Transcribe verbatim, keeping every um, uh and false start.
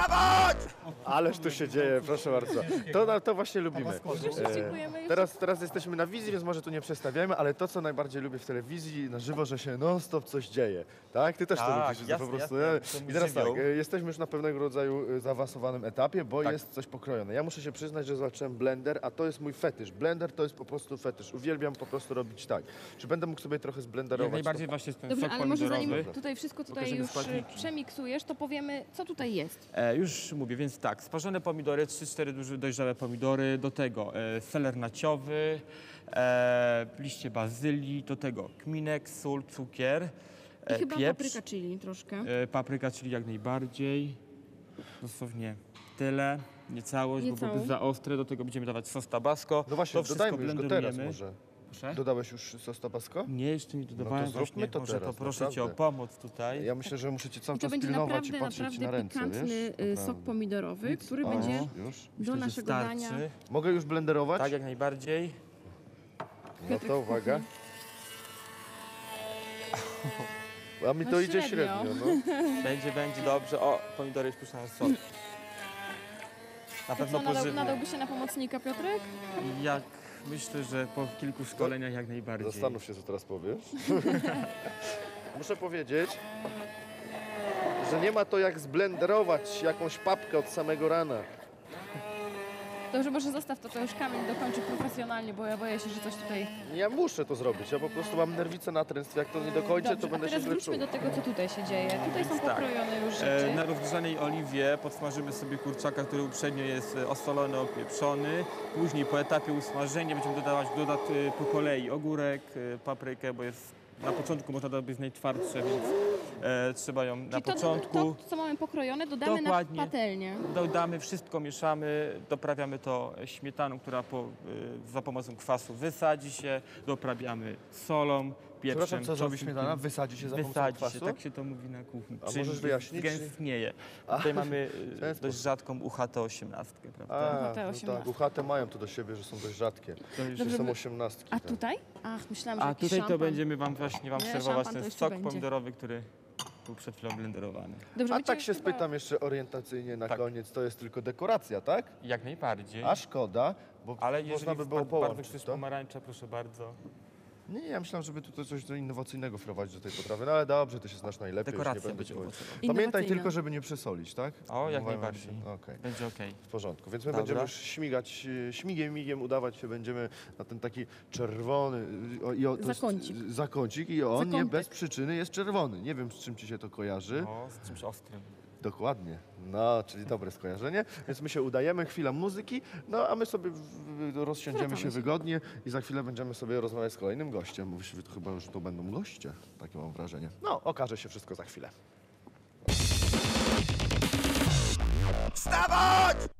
Wstawać! Ależ tu się dzieje, proszę bardzo. To, to właśnie lubimy. Dziękujemy. Teraz, teraz jesteśmy na wizji, więc może tu nie przestawiamy, ale to, co najbardziej lubię w telewizji na żywo, że się non-stop coś dzieje. Tak? Ty też to Tak, lubisz, że jasne, po prostu. jasne. To I teraz tak, żywioł. jesteśmy już na pewnego rodzaju zaawansowanym etapie, bo Tak. jest coś pokrojone. Ja muszę się przyznać, że zobaczyłem blender, a to jest mój fetysz. Blender to jest po prostu fetysz. Uwielbiam po prostu robić tak. Czy będę mógł sobie trochę zblenderować? Jak najbardziej właśnie ten Dobrze, sok ale może pomidorowy. zanim tutaj wszystko tutaj Pokażemy już składniki. przemiksujesz, to powiemy, co tutaj jest. E, już mówię, więc tak, smażone pomidory, trzy cztery duże dojrzałe pomidory, do tego e, seler naciowy, e, liście bazylii, do tego kminek, sól, cukier, I e, chyba pieprz, papryka chili troszkę. e, papryka, czyli jak najbardziej, dosłownie tyle, nie całość, Nie bo byłoby całą. za ostre, do tego będziemy dawać sos tabasco. No właśnie, to wszystko dodajmy już go teraz blenderujemy. może. Proszę? Dodałeś już sos tabasco? Nie, jeszcze nie dodawałem, No to zróbmy właśnie, to może teraz, to proszę Cię o naprawdę. pomoc tutaj. Ja myślę, że muszę cię cały I to czas będzie pilnować naprawdę, i patrzeć ci naprawdę na ręce, pikantny wiesz? y, sok Naprawdę. pomidorowy, który O, będzie już. do Myślę, że naszego starczy. dania. Mogę już blenderować? Tak, jak najbardziej. No to uwaga. A mi No to idzie średnio. średnio, no. Będzie, będzie dobrze. O, pomidory już puszczam sol. Na To pewno co, nadał, pożywne. nadałby się na pomocnika, Piotrek? Jak myślę, że po kilku szkoleniach jak najbardziej. Zastanów się, co teraz powiesz. Muszę powiedzieć, że nie ma to jak zblenderować jakąś papkę od samego rana. Dobrze, może zostaw to, to już Kamil dokończy profesjonalnie, bo ja boję się, że coś tutaj... Ja muszę to zrobić, ja po prostu mam nerwicę natręstw. Jak to nie dokończę, Dobrze, to a będę się teraz źle czuł. wróćmy do tego, co tutaj się dzieje. Tutaj są tak. pokrojone już E, rzeczy. na rozgrzanej oliwie podsmażymy sobie kurczaka, który uprzednio jest e, osolony, opieprzony. Później po etapie usmażenia będziemy dodawać dodat, e, po kolei ogórek, e, paprykę, bo jest na początku można dodać być najtwardsze, więc e, trzeba ją na Czyli to, początku. to, to, co mamy pokrojone, dodamy Dokładnie. na patelnię. Dodamy wszystko, mieszamy, doprawiamy to śmietaną, która po, y, za pomocą kwasu wysadzi się, doprawiamy solą, pieprzem. Przepraszam, co zrobi czosnkiem. śmietana? Wysadzi się za pomocą Wysadzi kwasu? się, tak się to mówi na kuchni. A Czym możesz wyjaśnić, czy- Gęstnieje. Tutaj mamy w ten y, dość sposób. rzadką U H T osiemnastkę, prawda? A, te no osiemnastki. tak, uchate mają to do siebie, że są dość rzadkie. To już Że Dobrze, są my- osiemnastki. A tak. tutaj? Ach, myślałam, że A jakiś tutaj szampan. to będziemy wam właśnie wam Nie, serwować szampan to ten jeszcze sok będzie. pomidorowy, który był przed chwilą blenderowany. Dobrze, A my tak cię się chyba- spytam jeszcze orientacyjnie na Tak. koniec, to jest tylko dekoracja, tak? Jak najbardziej. A szkoda, bo Ale można jeżeli by było bardzo połączyć chcesz to. pomarańcza, proszę bardzo. Nie, ja myślałem, żeby tutaj coś do innowacyjnego wprowadzić do tej potrawy, no ale dobrze, ty się znasz najlepiej, już nie Dekoracja będę będzie ci mówił. owocowa. Pamiętaj Innowacyjna. tylko, żeby nie przesolić, tak? O, jak Mówiłem najbardziej. się. Okej, Będzie okej. w porządku. Więc my Dobra. będziemy już śmigać, e, śmigiem, migiem udawać się będziemy na ten taki czerwony e, o, i o, to jest- Zakącik. zakącik i on nie Zakątek. bez przyczyny jest czerwony. Nie wiem, z czym ci się to kojarzy. No, z czymś ostrym. Dokładnie. No, czyli dobre skojarzenie. Więc my się udajemy, chwila muzyki, no a my sobie w- w- rozsiądziemy Wracamy się się. wygodnie i za chwilę będziemy sobie rozmawiać z kolejnym gościem. Mówisz, że to chyba, że to będą goście. Takie mam wrażenie. No, okaże się wszystko za chwilę. Wstawać!